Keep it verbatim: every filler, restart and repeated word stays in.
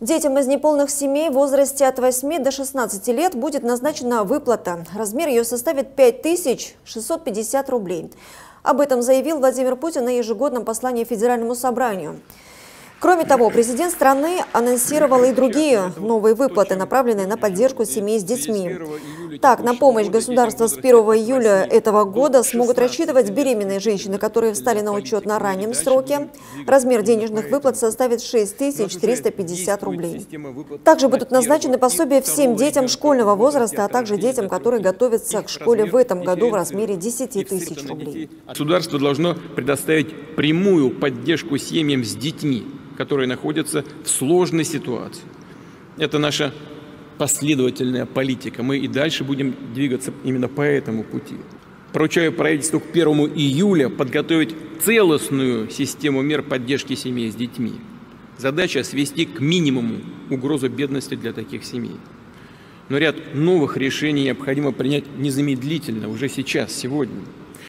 Детям из неполных семей в возрасте от восьми до шестнадцати лет будет назначена выплата. Размер ее составит пять тысяч шестьсот пятьдесят рублей. Об этом заявил Владимир Путин на ежегодном послании Федеральному собранию. Кроме того, президент страны анонсировал и другие новые выплаты, направленные на поддержку семей с детьми. Так, на помощь государства с первого июля этого года смогут рассчитывать беременные женщины, которые встали на учет на раннем сроке. Размер денежных выплат составит шесть тысяч триста пятьдесят рублей. Также будут назначены пособия всем детям школьного возраста, а также детям, которые готовятся к школе в этом году в размере десяти тысяч рублей. Государство должно предоставить прямую поддержку семьям с детьми, которые находятся в сложной ситуации. Это наша последовательная политика. Мы и дальше будем двигаться именно по этому пути. Поручаю правительству к первому июля подготовить целостную систему мер поддержки семей с детьми. Задача свести к минимуму угрозу бедности для таких семей. Но ряд новых решений необходимо принять незамедлительно, уже сейчас, сегодня.